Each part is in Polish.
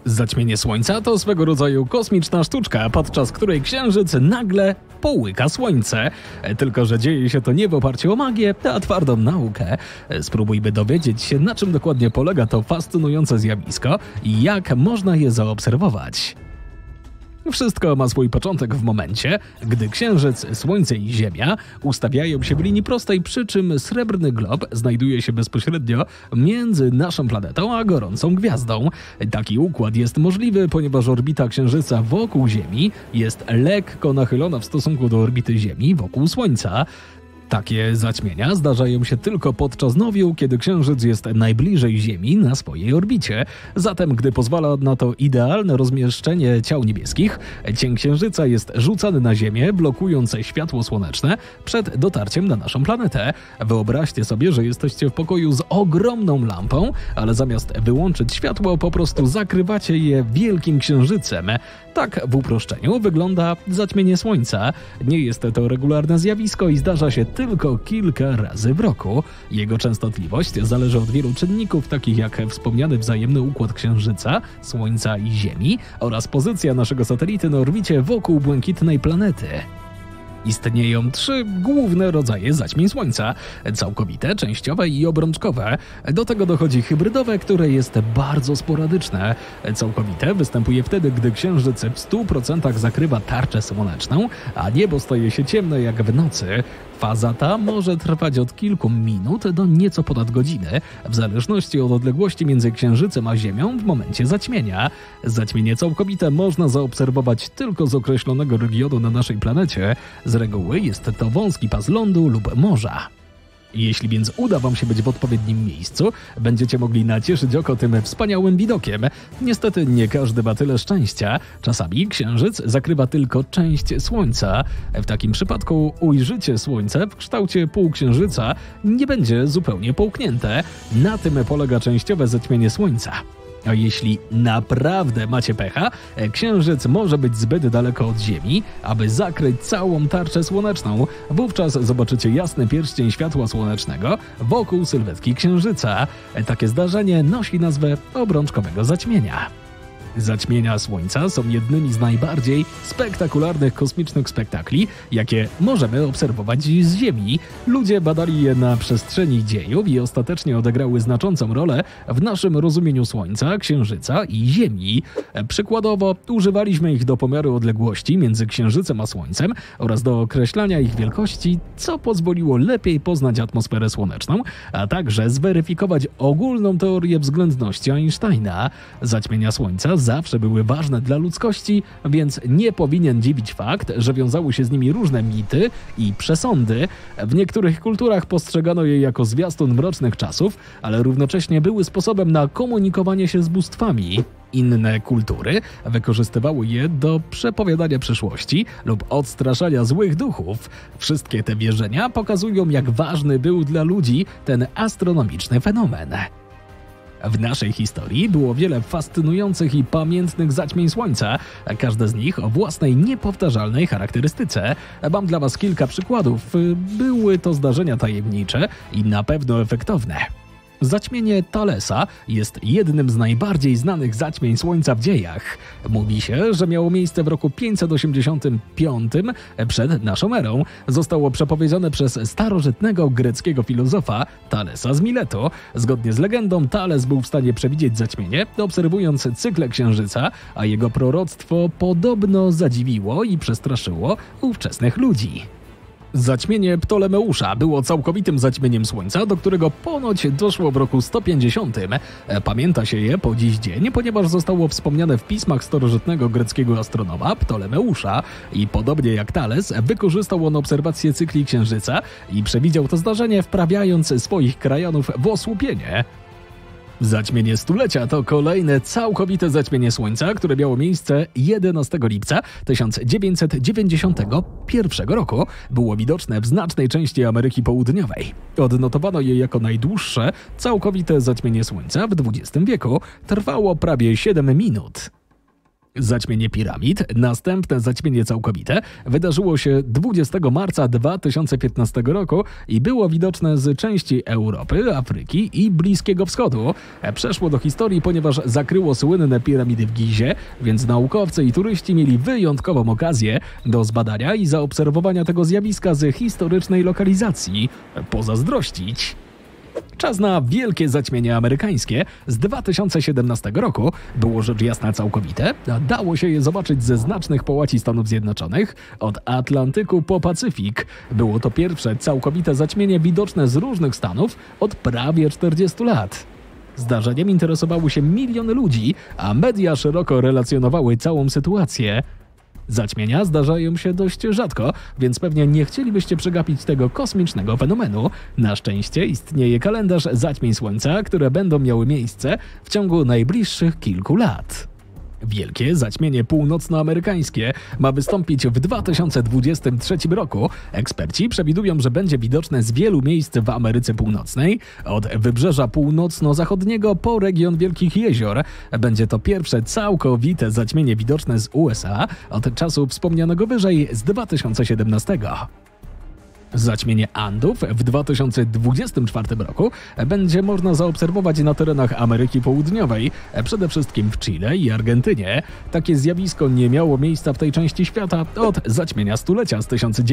Zaćmienie Słońca to swego rodzaju kosmiczna sztuczka, podczas której Księżyc nagle połyka Słońce. Tylko że dzieje się to nie w oparciu o magię, a twardą naukę. Spróbuj, by dowiedzieć się, na czym dokładnie polega to fascynujące zjawisko i jak można je zaobserwować. Wszystko ma swój początek w momencie, gdy Księżyc, Słońce i Ziemia ustawiają się w linii prostej, przy czym srebrny glob znajduje się bezpośrednio między naszą planetą a gorącą gwiazdą. Taki układ jest możliwy, ponieważ orbita Księżyca wokół Ziemi jest lekko nachylona w stosunku do orbity Ziemi wokół Słońca. Takie zaćmienia zdarzają się tylko podczas nowiu, kiedy Księżyc jest najbliżej Ziemi na swojej orbicie. Zatem, gdy pozwala na to idealne rozmieszczenie ciał niebieskich, cień Księżyca jest rzucany na Ziemię, blokując światło słoneczne przed dotarciem na naszą planetę. Wyobraźcie sobie, że jesteście w pokoju z ogromną lampą, ale zamiast wyłączyć światło, po prostu zakrywacie je wielkim księżycem. Tak w uproszczeniu wygląda zaćmienie Słońca. Nie jest to regularne zjawisko i zdarza się tylko kilka razy w roku. Jego częstotliwość zależy od wielu czynników, takich jak wspomniany wzajemny układ Księżyca, Słońca i Ziemi oraz pozycja naszego satelity na orbicie wokół błękitnej planety. Istnieją 3 główne rodzaje zaćmień Słońca: całkowite, częściowe i obrączkowe. Do tego dochodzi hybrydowe, które jest bardzo sporadyczne. Całkowite występuje wtedy, gdy Księżyc w 100% zakrywa tarczę słoneczną, a niebo staje się ciemne jak w nocy. Faza ta może trwać od kilku minut do nieco ponad godziny, w zależności od odległości między Księżycem a Ziemią w momencie zaćmienia. Zaćmienie całkowite można zaobserwować tylko z określonego regionu na naszej planecie. Z reguły jest to wąski pas lądu lub morza. Jeśli więc uda wam się być w odpowiednim miejscu, będziecie mogli nacieszyć oko tym wspaniałym widokiem. Niestety nie każdy ma tyle szczęścia. Czasami Księżyc zakrywa tylko część Słońca. W takim przypadku ujrzycie Słońce w kształcie półksiężyca nie będzie zupełnie połknięte. Na tym polega częściowe zaćmienie Słońca. A jeśli naprawdę macie pecha, Księżyc może być zbyt daleko od Ziemi, aby zakryć całą tarczę słoneczną. Wówczas zobaczycie jasny pierścień światła słonecznego wokół sylwetki Księżyca. Takie zdarzenie nosi nazwę obrączkowego zaćmienia. Zaćmienia Słońca są jednymi z najbardziej spektakularnych kosmicznych spektakli, jakie możemy obserwować z Ziemi. Ludzie badali je na przestrzeni dziejów i ostatecznie odegrały znaczącą rolę w naszym rozumieniu Słońca, Księżyca i Ziemi. Przykładowo używaliśmy ich do pomiaru odległości między Księżycem a Słońcem oraz do określania ich wielkości, co pozwoliło lepiej poznać atmosferę słoneczną, a także zweryfikować ogólną teorię względności Einsteina. Zaćmienia Słońca zawsze były ważne dla ludzkości, więc nie powinien dziwić fakt, że wiązały się z nimi różne mity i przesądy. W niektórych kulturach postrzegano je jako zwiastun mrocznych czasów, ale równocześnie były sposobem na komunikowanie się z bóstwami. Inne kultury wykorzystywały je do przepowiadania przyszłości lub odstraszania złych duchów. Wszystkie te wierzenia pokazują, jak ważny był dla ludzi ten astronomiczny fenomen. W naszej historii było wiele fascynujących i pamiętnych zaćmień Słońca, każde z nich o własnej niepowtarzalnej charakterystyce. Mam dla was kilka przykładów. Były to zdarzenia tajemnicze i na pewno efektowne. Zaćmienie Thalesa jest jednym z najbardziej znanych zaćmień Słońca w dziejach. Mówi się, że miało miejsce w roku 585 przed naszą erą. Zostało przepowiedziane przez starożytnego greckiego filozofa Thalesa z Miletu. Zgodnie z legendą Thales był w stanie przewidzieć zaćmienie, obserwując cykle Księżyca, a jego proroctwo podobno zadziwiło i przestraszyło ówczesnych ludzi. Zaćmienie Ptolemeusza było całkowitym zaćmieniem Słońca, do którego ponoć doszło w roku 150. Pamięta się je po dziś dzień, ponieważ zostało wspomniane w pismach starożytnego greckiego astronoma Ptolemeusza i podobnie jak Thales wykorzystał on obserwację cykli Księżyca i przewidział to zdarzenie, wprawiając swoich krajanów w osłupienie. Zaćmienie stulecia to kolejne całkowite zaćmienie Słońca, które miało miejsce 11 lipca 1991 roku. Było widoczne w znacznej części Ameryki Południowej. Odnotowano je jako najdłuższe całkowite zaćmienie Słońca w XX wieku. Trwało prawie 7 minut. Zaćmienie piramid, następne zaćmienie całkowite, wydarzyło się 20 marca 2015 roku i było widoczne z części Europy, Afryki i Bliskiego Wschodu. Przeszło do historii, ponieważ zakryło słynne piramidy w Gizie, więc naukowcy i turyści mieli wyjątkową okazję do zbadania i zaobserwowania tego zjawiska z historycznej lokalizacji. Pozazdrościć. Czas na wielkie zaćmienie amerykańskie z 2017 roku było rzecz jasna całkowite, a dało się je zobaczyć ze znacznych połaci Stanów Zjednoczonych, od Atlantyku po Pacyfik. Było to pierwsze całkowite zaćmienie widoczne z różnych stanów od prawie 40 lat. Zdarzeniem interesowały się miliony ludzi, a media szeroko relacjonowały całą sytuację. Zaćmienia zdarzają się dość rzadko, więc pewnie nie chcielibyście przegapić tego kosmicznego fenomenu. Na szczęście istnieje kalendarz zaćmień Słońca, które będą miały miejsce w ciągu najbliższych kilku lat. Wielkie zaćmienie północnoamerykańskie ma wystąpić w 2023 roku. Eksperci przewidują, że będzie widoczne z wielu miejsc w Ameryce Północnej, od wybrzeża północno-zachodniego po region Wielkich Jezior. Będzie to pierwsze całkowite zaćmienie widoczne z USA od czasu wspomnianego wyżej z 2017. Zaćmienie Andów w 2024 roku będzie można zaobserwować na terenach Ameryki Południowej, przede wszystkim w Chile i Argentynie. Takie zjawisko nie miało miejsca w tej części świata od zaćmienia stulecia z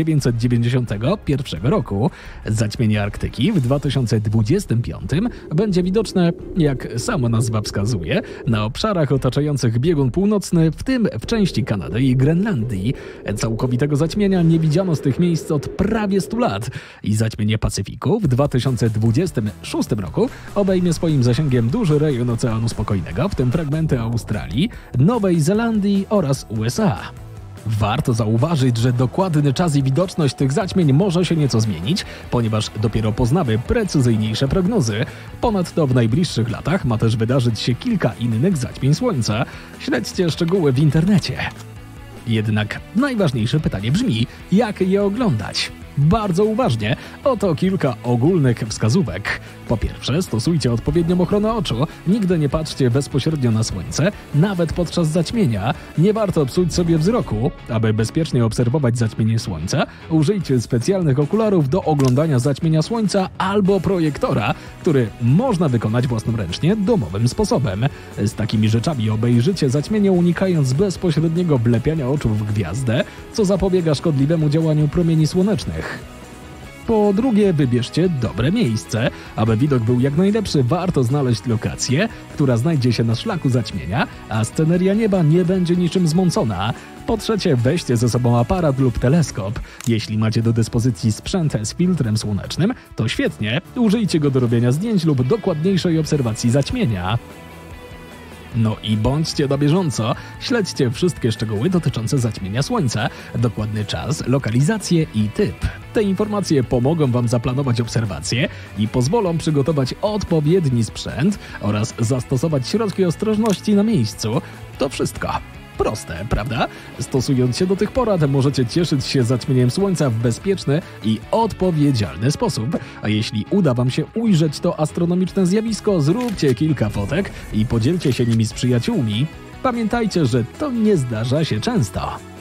1991 roku. Zaćmienie Arktyki w 2025 będzie widoczne, jak sama nazwa wskazuje, na obszarach otaczających biegun północny, w tym w części Kanady i Grenlandii. Całkowitego zaćmienia nie widziano z tych miejsc od prawie 100 lat i zaćmienie Pacyfiku w 2026 roku obejmie swoim zasięgiem duży rejon Oceanu Spokojnego, w tym fragmenty Australii, Nowej Zelandii oraz USA. Warto zauważyć, że dokładny czas i widoczność tych zaćmień może się nieco zmienić, ponieważ dopiero poznamy precyzyjniejsze prognozy. Ponadto w najbliższych latach ma też wydarzyć się kilka innych zaćmień Słońca. Śledźcie szczegóły w internecie. Jednak najważniejsze pytanie brzmi, jak je oglądać? Bardzo uważnie. Oto kilka ogólnych wskazówek. Po pierwsze, stosujcie odpowiednią ochronę oczu. Nigdy nie patrzcie bezpośrednio na słońce, nawet podczas zaćmienia. Nie warto psuć sobie wzroku. Aby bezpiecznie obserwować zaćmienie słońca, użyjcie specjalnych okularów do oglądania zaćmienia słońca albo projektora, który można wykonać własnoręcznie domowym sposobem. Z takimi rzeczami obejrzycie zaćmienie, unikając bezpośredniego wlepiania oczu w gwiazdę, co zapobiega szkodliwemu działaniu promieni słonecznych. Po drugie, wybierzcie dobre miejsce. Aby widok był jak najlepszy, warto znaleźć lokację, która znajdzie się na szlaku zaćmienia, a sceneria nieba nie będzie niczym zmącona. Po trzecie, weźcie ze sobą aparat lub teleskop. Jeśli macie do dyspozycji sprzęt z filtrem słonecznym, to świetnie, użyjcie go do robienia zdjęć lub dokładniejszej obserwacji zaćmienia. No i bądźcie na bieżąco, śledźcie wszystkie szczegóły dotyczące zaćmienia Słońca, dokładny czas, lokalizację i typ. Te informacje pomogą Wam zaplanować obserwacje i pozwolą przygotować odpowiedni sprzęt oraz zastosować środki ostrożności na miejscu. To wszystko. Proste, prawda? Stosując się do tych porad, możecie cieszyć się zaćmieniem Słońca w bezpieczny i odpowiedzialny sposób. A jeśli uda Wam się ujrzeć to astronomiczne zjawisko, zróbcie kilka fotek i podzielcie się nimi z przyjaciółmi. Pamiętajcie, że to nie zdarza się często.